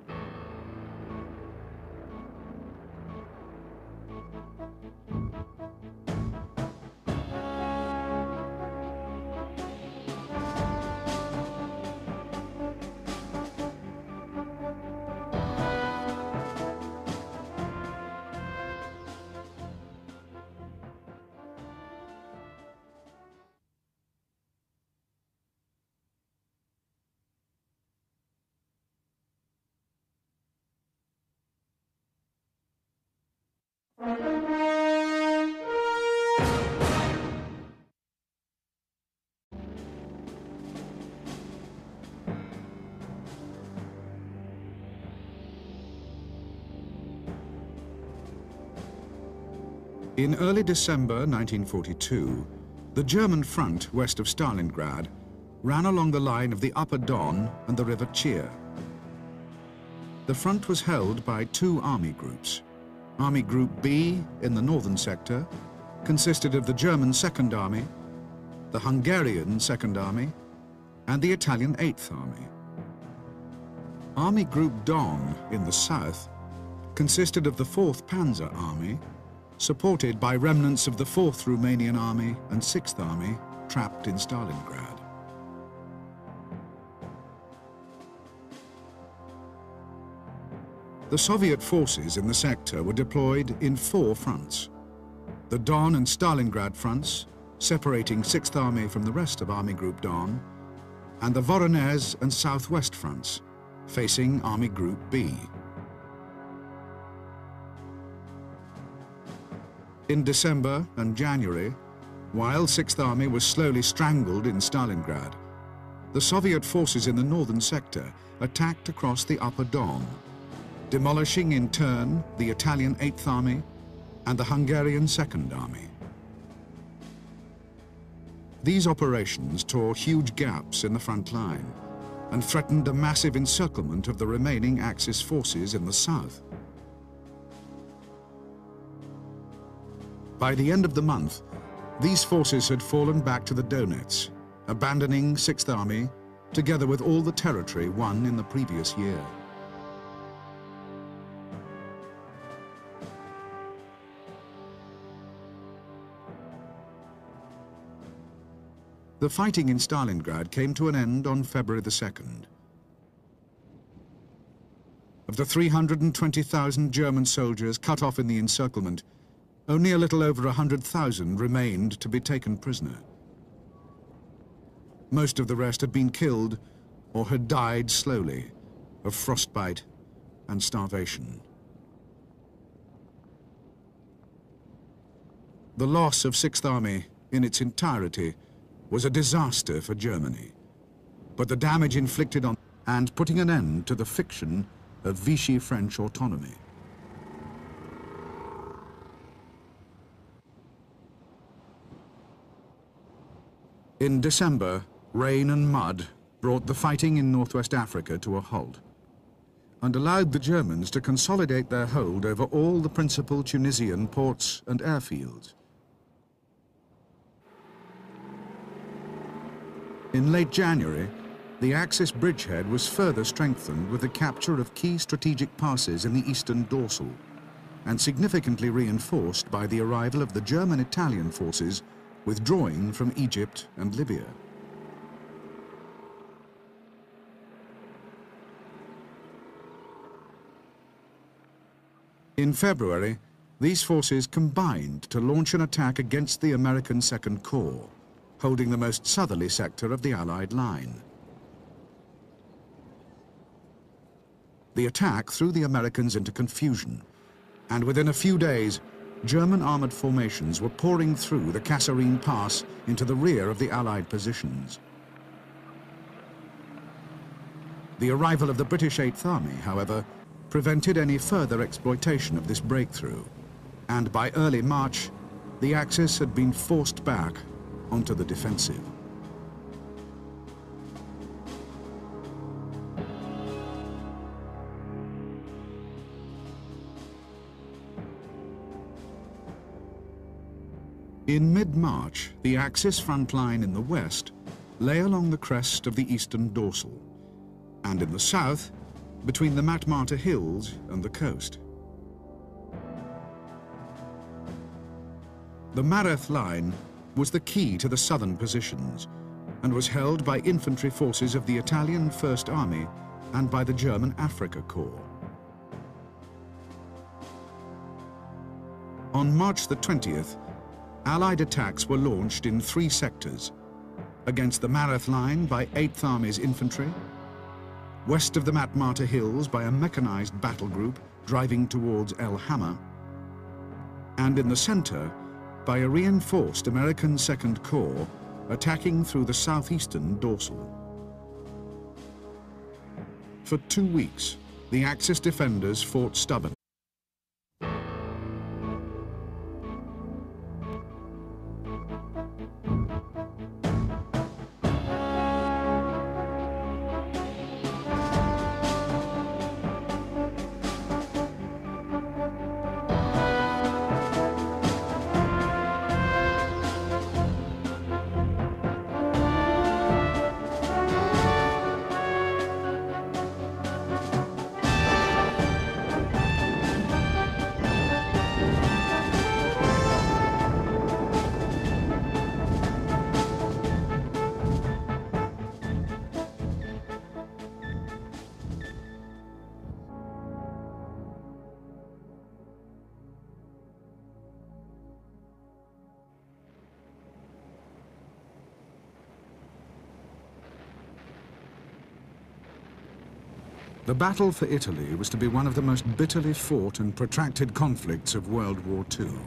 In early December nineteen forty-two, the German front west of Stalingrad ran along the line of the Upper Don and the River Chir. The front was held by two army groups. Army Group B in the northern sector consisted of the German Second Army, the Hungarian Second Army, and the Italian Eighth Army. Army Group Don in the south consisted of the Fourth Panzer Army, supported by remnants of the Fourth Romanian Army and Sixth Army trapped in Stalingrad. The Soviet forces in the sector were deployed in four fronts. The Don and Stalingrad fronts, separating Sixth Army from the rest of Army Group Don, and the Voronezh and Southwest fronts, facing Army Group B. In December and January, while Sixth Army was slowly strangled in Stalingrad, the Soviet forces in the northern sector attacked across the Upper Don, demolishing in turn the Italian Eighth Army and the Hungarian Second Army. These operations tore huge gaps in the front line and threatened a massive encirclement of the remaining Axis forces in the south. By the end of the month, these forces had fallen back to the Donets, abandoning Sixth Army, together with all the territory won in the previous year. The fighting in Stalingrad came to an end on February the second. Of the three hundred twenty thousand German soldiers cut off in the encirclement, only a little over one hundred thousand remained to be taken prisoner. Most of the rest had been killed or had died slowly of frostbite and starvation. The loss of Sixth Army in its entirety was a disaster for Germany, but the damage inflicted on and putting an end to the fiction of Vichy French autonomy. In December, rain and mud brought the fighting in northwest Africa to a halt and allowed the Germans to consolidate their hold over all the principal Tunisian ports and airfields. In late January, the Axis bridgehead was further strengthened with the capture of key strategic passes in the eastern dorsal, and significantly reinforced by the arrival of the German-Italian forces withdrawing from Egypt and Libya. In February, these forces combined to launch an attack against the American Second Corps, holding the most southerly sector of the Allied line. The attack threw the Americans into confusion, and within a few days, German armored formations were pouring through the Kasserine Pass into the rear of the Allied positions. The arrival of the British Eighth Army, however, prevented any further exploitation of this breakthrough, and by early March, the Axis had been forced back onto the defensive. In mid-March, the Axis front line in the west lay along the crest of the eastern dorsal, and in the south, between the Matmata Hills and the coast. The Mareth line was the key to the southern positions and was held by infantry forces of the Italian First Army and by the German Afrika Corps. On March the twentieth, Allied attacks were launched in three sectors: against the Mareth line by Eighth Army's infantry, west of the Matmata Hills by a mechanized battle group driving towards El Hamma, and in the center by a reinforced American Second Corps attacking through the southeastern dorsal. For two weeks, the Axis defenders fought stubbornly. The battle for Italy was to be one of the most bitterly fought and protracted conflicts of World War Two.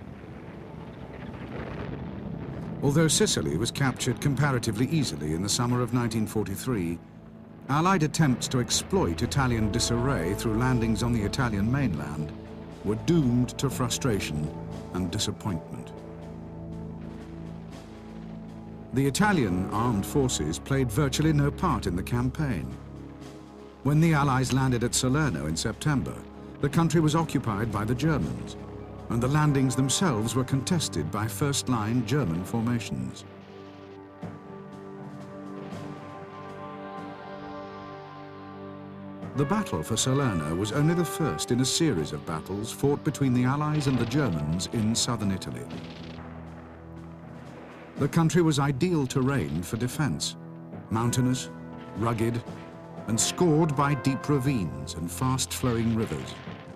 Although Sicily was captured comparatively easily in the summer of nineteen forty-three, Allied attempts to exploit Italian disarray through landings on the Italian mainland were doomed to frustration and disappointment. The Italian armed forces played virtually no part in the campaign. When the Allies landed at Salerno in September, the country was occupied by the Germans, and the landings themselves were contested by first-line German formations. The battle for Salerno was only the first in a series of battles fought between the Allies and the Germans in southern Italy. The country was ideal terrain for defense, mountainous, rugged, and scored by deep ravines and fast-flowing rivers.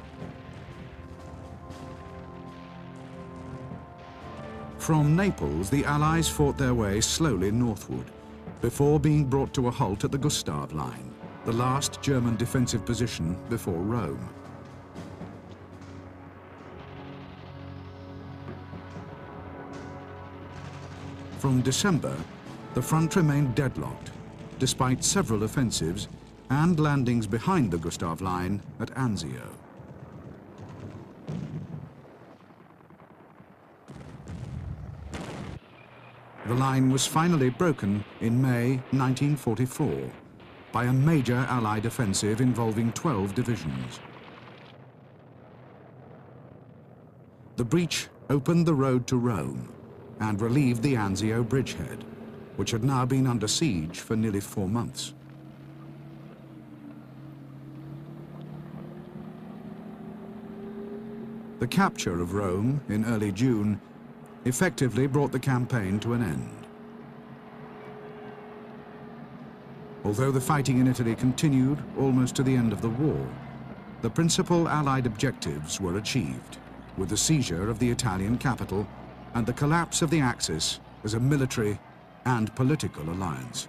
From Naples, the Allies fought their way slowly northward, before being brought to a halt at the Gustav Line, the last German defensive position before Rome. From December, the front remained deadlocked, despite several offensives and landings behind the Gustav Line at Anzio. The line was finally broken in May nineteen forty-four by a major Allied offensive involving twelve divisions. The breach opened the road to Rome and relieved the Anzio bridgehead, which had now been under siege for nearly four months. The capture of Rome in early June effectively brought the campaign to an end. Although the fighting in Italy continued almost to the end of the war, the principal Allied objectives were achieved, with the seizure of the Italian capital and the collapse of the Axis as a military and political alliance.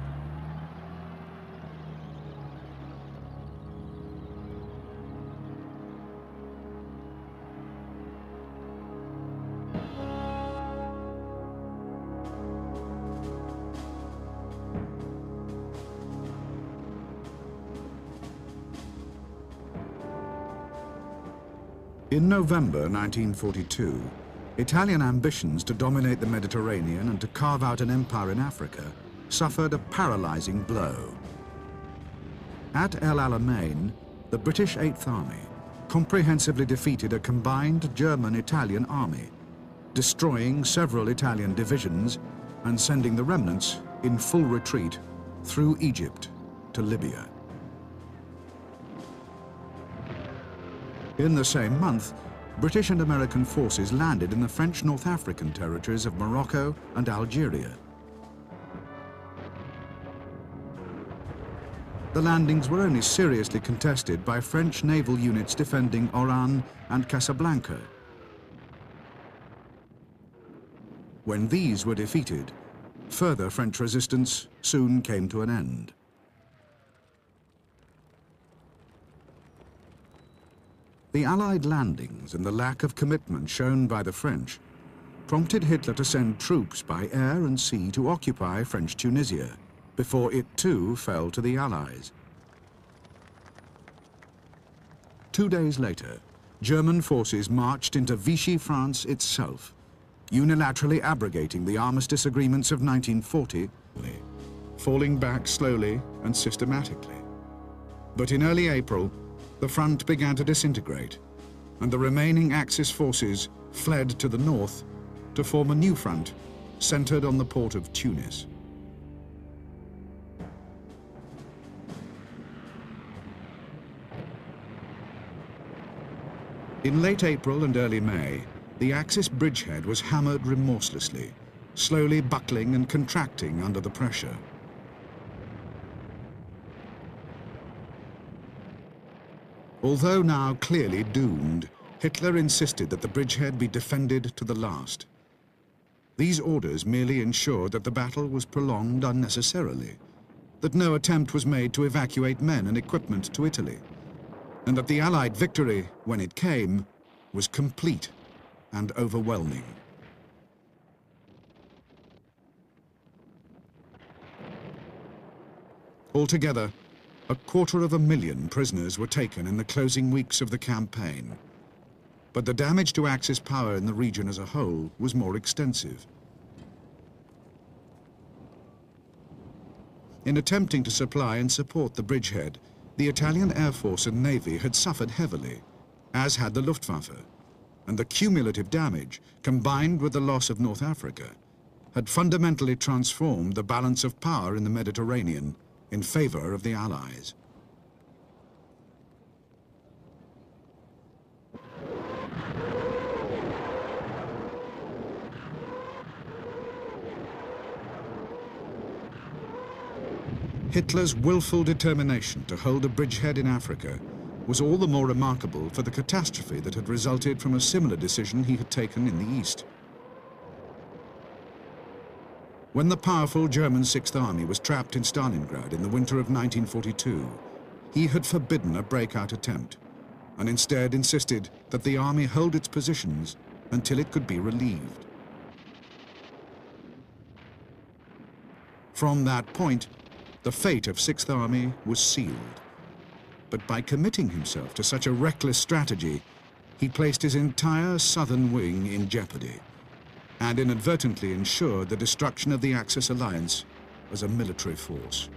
In November nineteen forty-two, Italian ambitions to dominate the Mediterranean and to carve out an empire in Africa suffered a paralyzing blow. At El Alamein, the British Eighth Army comprehensively defeated a combined German-Italian army, destroying several Italian divisions and sending the remnants in full retreat through Egypt to Libya. In the same month, British and American forces landed in the French North African territories of Morocco and Algeria. The landings were only seriously contested by French naval units defending Oran and Casablanca. When these were defeated, further French resistance soon came to an end. The Allied landings and the lack of commitment shown by the French prompted Hitler to send troops by air and sea to occupy French Tunisia, before it too fell to the Allies. Two days later, German forces marched into Vichy France itself, unilaterally abrogating the armistice agreements of nineteen forty, falling back slowly and systematically. But in early April, the front began to disintegrate, and the remaining Axis forces fled to the north to form a new front centered on the port of Tunis. In late April and early May, the Axis bridgehead was hammered remorselessly, slowly buckling and contracting under the pressure. Although now clearly doomed, Hitler insisted that the bridgehead be defended to the last. These orders merely ensured that the battle was prolonged unnecessarily, that no attempt was made to evacuate men and equipment to Italy, and that the Allied victory, when it came, was complete and overwhelming. Altogether, a quarter of a million prisoners were taken in the closing weeks of the campaign. But the damage to Axis power in the region as a whole was more extensive. In attempting to supply and support the bridgehead, the Italian Air Force and Navy had suffered heavily, as had the Luftwaffe, and the cumulative damage, combined with the loss of North Africa, had fundamentally transformed the balance of power in the Mediterranean in favor of the Allies. Hitler's willful determination to hold a bridgehead in Africa was all the more remarkable for the catastrophe that had resulted from a similar decision he had taken in the East. When the powerful German Sixth Army was trapped in Stalingrad in the winter of nineteen forty-two, he had forbidden a breakout attempt, and instead insisted that the army hold its positions until it could be relieved. From that point, the fate of Sixth Army was sealed. But by committing himself to such a reckless strategy, he placed his entire southern wing in jeopardy. and inadvertently ensured the destruction of the Axis alliance as a military force.